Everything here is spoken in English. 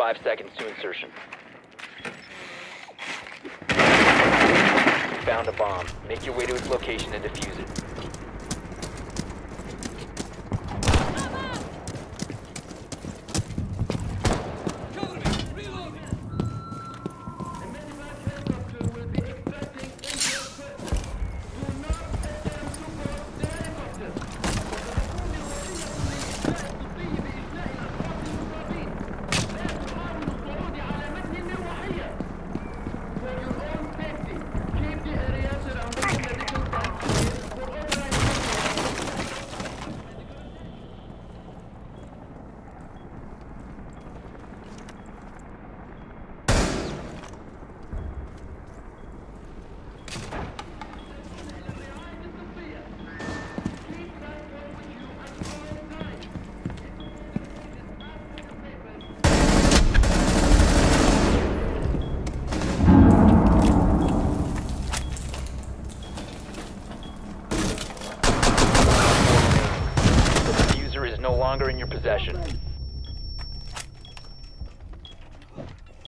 5 seconds to insertion. You found a bomb. Make your way to its location and defuse it. No longer in your possession.